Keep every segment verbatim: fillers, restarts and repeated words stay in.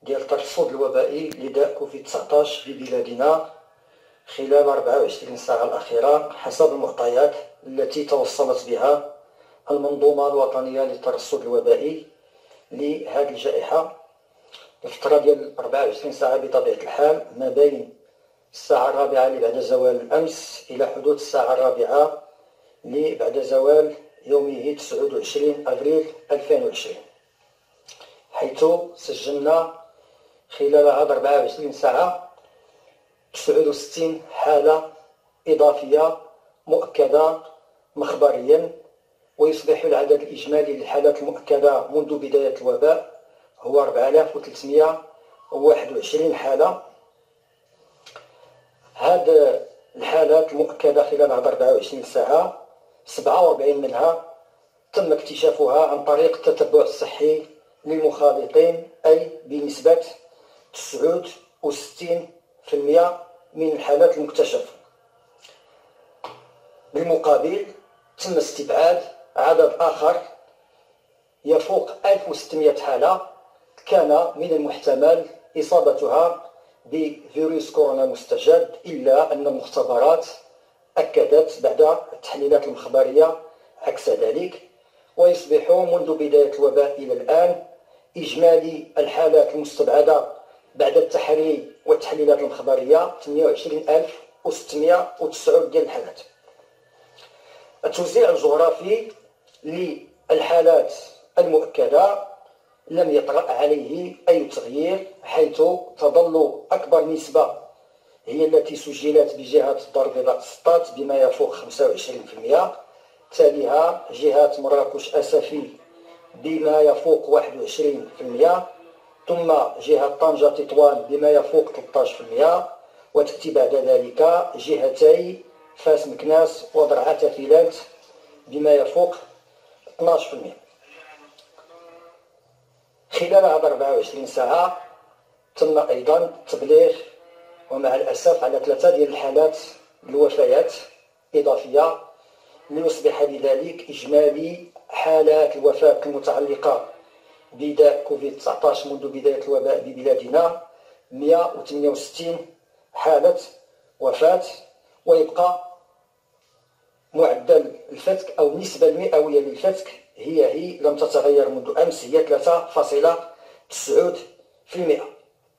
ديال الترصد الوبائي لداء كوفيد تسعطاش في بلادنا خلال أربعة وعشرين ساعة الأخيرة حسب المعطيات التي توصلت بها المنظومة الوطنية للترصد الوبائي لهذه الجائحة. الفترة ديال أربعة وعشرين ساعة بطبيعة الحال ما بين الساعة الرابعة اللي بعد زوال الأمس إلى حدود الساعة الرابعة اللي بعد زوال يومه تسعة وعشرين أبريل ألفين وعشرين، حيث سجلنا خلال هذه أربعة وعشرين ساعة تسعة وستين حالة إضافية مؤكدة مخبريا، ويصبح العدد الإجمالي للحالات المؤكدة منذ بداية الوباء هو أربعة آلاف وثلاثمائة وواحد وعشرين حالة. هذه الحالات المؤكدة خلال هذه أربعة وعشرين ساعة سبعة وأربعين منها تم اكتشافها عن طريق التتبع الصحي للمخالطين، أي بنسبة تسعة وستين بالمئة من الحالات المكتشفة. بالمقابل تم استبعاد عدد آخر يفوق ألف وستمائة حالة كان من المحتمل إصابتها بفيروس كورونا مستجد، إلا أن المختبرات أكدت بعد التحليلات المخبرية عكس ذلك، ويصبح منذ بداية الوباء إلى الآن إجمالي الحالات المستبعدة بعد التحري والتحليلات المخبرية ثمانية وعشرين ألف وستمائة وتسعة ديال الحالات. التوزيع الجغرافي للحالات المؤكدة لم يطرأ عليه أي تغيير، حيث تظل أكبر نسبة هي التي سجلت بجهة الدار البيضاء سطات بما يفوق خمسة وعشرين بالمئة، تاليها جهة مراكش أسفي بما يفوق واحد وعشرين بالمئة، ثم جهة طنجة تطوان بما يفوق ثلاثة عشر بالمئة، وتأتي بعد ذلك جهتي فاس مكناس وضرعة تافيلات بما يفوق اثناش عشر بالمئة. خلال هذه أربعة وعشرين ساعة تم أيضا التبليغ ومع الأسف على ثلاثة ديال الحالات الوفيات إضافية، ليصبح بذلك إجمالي حالات الوفاة المتعلقة بداء كوفيد تسعطاش منذ بداية الوباء ببلادنا مئة وثمانية وستين حالة وفاة، ويبقى معدل الفتك أو النسبة المئوية للفتك هي هي لم تتغير منذ أمس، هي ثلاثة فاصلة تسعة بالمئة.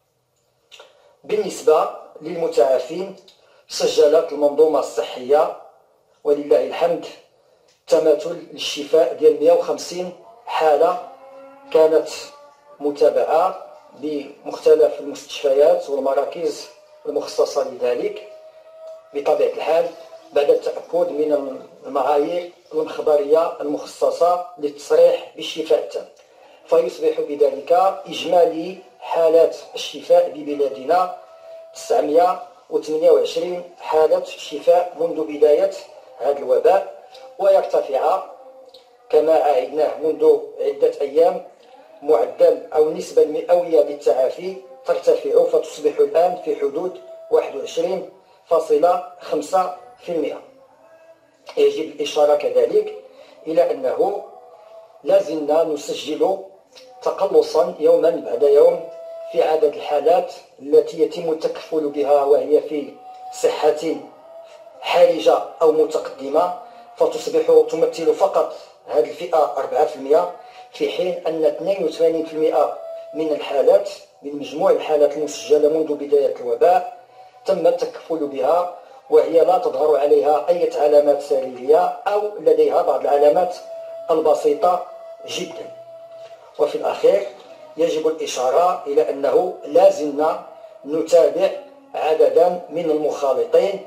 بالنسبة للمتعافين سجلت المنظومة الصحية ولله الحمد تماثل للشفاء ديال مئة وخمسين حالة كانت متابعة بمختلف المستشفيات والمراكز المخصصة لذلك بطبيعة الحال بعد التأكد من المعايير المخبرية المخصصة للتصريح بالشفاء التام، فيصبح بذلك إجمالي حالات الشفاء ببلادنا تسعمائة وثمانية وعشرين حالة شفاء منذ بداية هذا الوباء، ويرتفع كما عهدناه منذ عدة أيام معدل أو النسبة المئوية للتعافي ترتفع فتصبح الآن في حدود واحد وعشرين فاصلة خمسة بالمئة. يجب الإشارة كذلك إلى أنه لازلنا نسجل تقلصا يوما بعد يوم في عدد الحالات التي يتم التكفل بها وهي في صحة حرجة أو متقدمة، فتصبح تمثل فقط هذه الفئة أربعة بالمئة، في حين أن اثنين وثمانين بالمئة من الحالات من مجموع الحالات المسجلة منذ بداية الوباء تم التكفل بها وهي لا تظهر عليها أي علامات سريرية أو لديها بعض العلامات البسيطة جدا. وفي الأخير يجب الإشارة إلى أنه لازلنا نتابع عددا من المخالطين،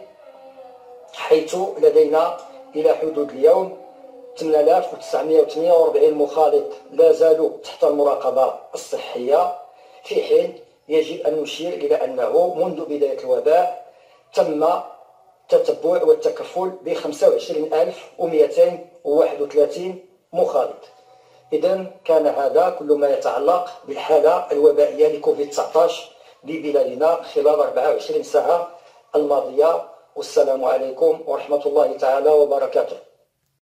حيث لدينا إلى حدود اليوم ثمانية آلاف وتسعمائة وثمانية وأربعين مخالط لا زالوا تحت المراقبة الصحية، في حين يجب أن نشير إلى أنه منذ بداية الوباء تم التتبع والتكفل ب خمسة وعشرين ألف ومئتين وواحد وثلاثين مخالط. إذن كان هذا كل ما يتعلق بالحالة الوبائية لكوفيد تسعطاش ببلادنا خلال أربعة وعشرين ساعة الماضية، والسلام عليكم ورحمة الله تعالى وبركاته.